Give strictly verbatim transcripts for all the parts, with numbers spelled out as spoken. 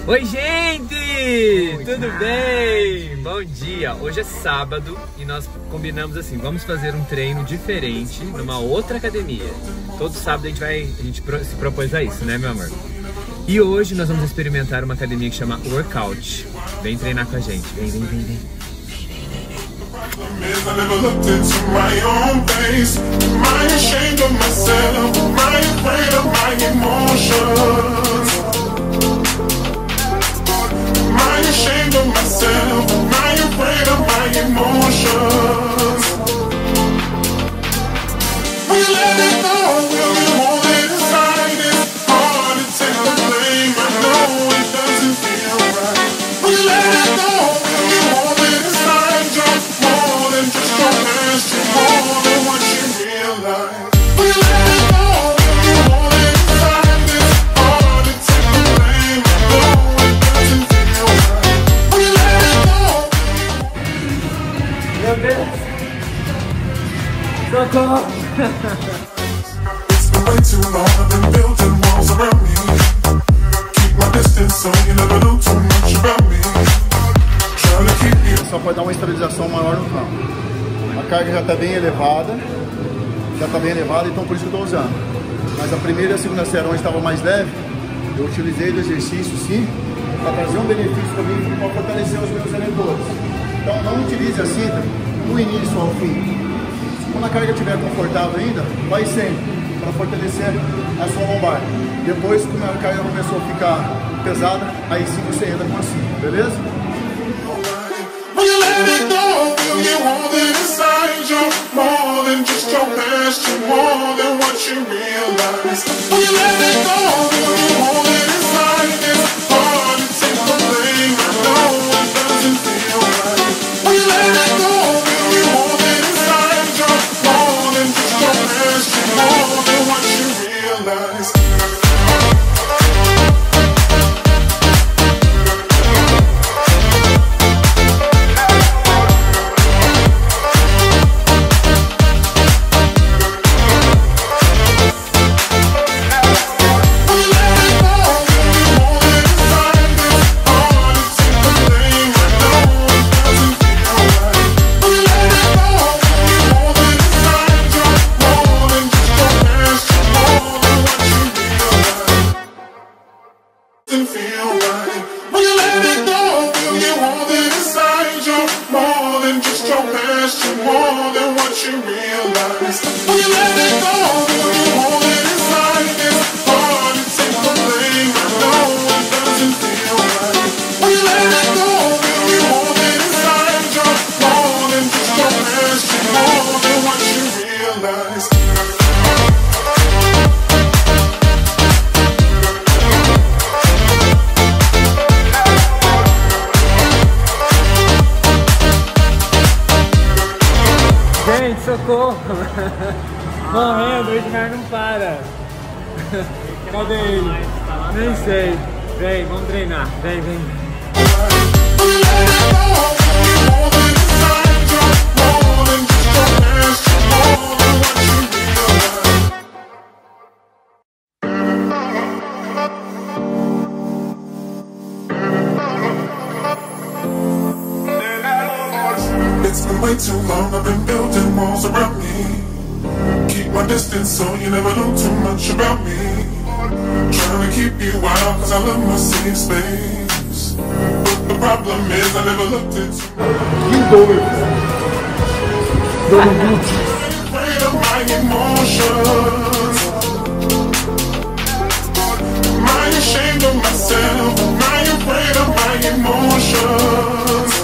Oi, gente! Oi, tudo bem? Bom dia! Hoje é sábado e nós combinamos assim, vamos fazer um treino diferente numa outra academia. Todo sábado a gente vai, a gente se propôs a isso, né, meu amor? E hoje nós vamos experimentar uma academia que chama Workout. Vem treinar com a gente, vem, vem, vem, vem. Ashamed of myself, am I afraid of my emotions? We let it go, will we hold it inside? It's hard to take the blame, I know it doesn't feel right. We let it go, will we hold it inside? You're more than just your past, you're more than what you realize. We let it go, will we hold it inside? It's hard to take the blame, I know it doesn't feel right. Meu Deus! Socorro! It's been way too long, I've been building walls around me. Keep my distance so you never know too much about me. Trying to keep you. Só pode dar uma estabilização maior no campo. A carga já está bem elevada, já está bem elevada, então por isso que eu estou usando. Mas a primeira e a segunda série, onde estava mais leve, eu utilizei do exercício sim, para trazer um benefício para mim e para fortalecer os meus eleitores. Então não utilize a cinta do início ao fim. Quando a carga estiver confortável ainda, vai sempre para fortalecer a sua lombar. Depois, quando a carga começou a ficar pesada, aí sim você entra com a cinta, beleza? Gente, socorro! Morrendo, o Edmar não para! Cadê ele? Nem sei. Vem, vamos treinar. Vem, vem. It's been way too long, I've been building walls around me. Keep my distance so you never know too much about me. Trying to keep you out cause I love my safe space. But the problem is I never looked at you. Que dor! Dor no Afraid of my emotions. Am I ashamed of myself? Am I afraid of my emotions?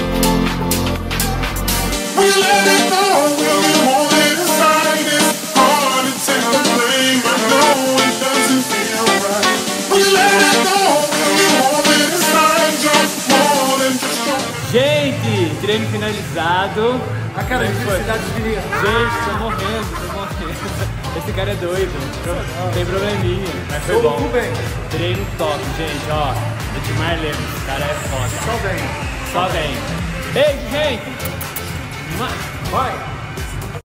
We let it go, will we hold it inside? It's hard to take the blame, I know it doesn't feel right. We let it go, will we hold it inside? You're more than just your... Gente, treino finalizado. A cara de felicidade de menina. Gente, tô morrendo, tô morrendo. Esse cara é doido, tem probleminha, mas foi bom. Treino top, gente, ó. Edmar Lemos, esse cara é foda. Só vem. Só vem. Beijo, gente! Vai!